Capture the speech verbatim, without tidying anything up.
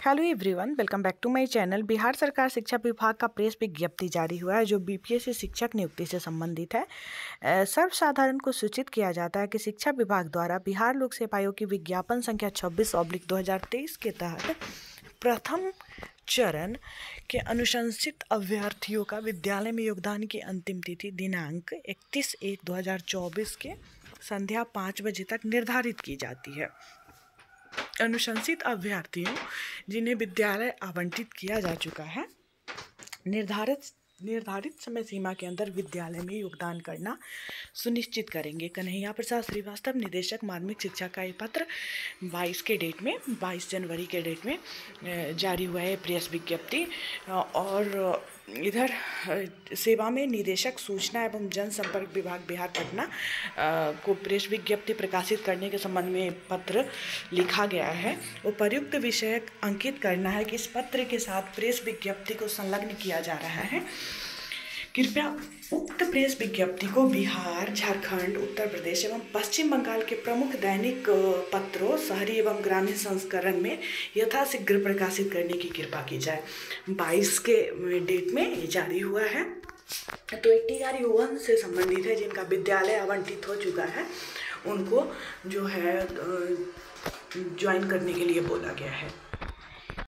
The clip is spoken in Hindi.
Hello everyone, welcome back to my channel. Bihar सरकार शिक्षा विभाग का प्रेस विज्ञप्ति जारी हुआ है जो बीपीएससी शिक्षक नियुक्ति से संबंधित है। सर्वसाधारण को सूचित किया जाता है कि शिक्षा विभाग द्वारा बिहार लोक सेवा आयोग की विज्ञापन संख्या छब्बीस ऑब्लिक दो हज़ार तेईस के तहत प्रथम चरण के अनुशंसित अभ्यर्थियों का विद्यालय में योगदान की अंतिम तिथि दिनांक इकतीस एक दो हज़ार चौबीस के संध्या पाँच बजे तक निर्धारित की जाती है। अनुशंसित अभ्यर्थियों जिन्हें विद्यालय आवंटित किया जा चुका है निर्धारित निर्धारित समय सीमा के अंदर विद्यालय में योगदान करना सुनिश्चित करेंगे। कन्हैया प्रसाद श्रीवास्तव, निदेशक माध्यमिक शिक्षा का ये पत्र बाईस के डेट में बाईस जनवरी के डेट में जारी हुआ है प्रेस विज्ञप्ति। और इधर सेवा में निदेशक सूचना एवं जनसंपर्क विभाग बिहार पटना को प्रेस विज्ञप्ति प्रकाशित करने के संबंध में पत्र लिखा गया है। उपर्युक्त विषय अंकित करना है कि इस पत्र के साथ प्रेस विज्ञप्ति को संलग्न किया जा रहा है। कृपया उक्त प्रेस विज्ञप्ति को बिहार, झारखंड, उत्तर प्रदेश एवं पश्चिम बंगाल के प्रमुख दैनिक पत्रों, शहरी एवं ग्रामीण संस्करण में यथाशीघ्र प्रकाशित करने की कृपा की जाए। बाईस के डेट में ये जारी हुआ है। तो एट्टी वन से संबंधित है जिनका विद्यालय आवंटित हो चुका है, उनको जो है ज्वाइन करने के लिए बोला गया है।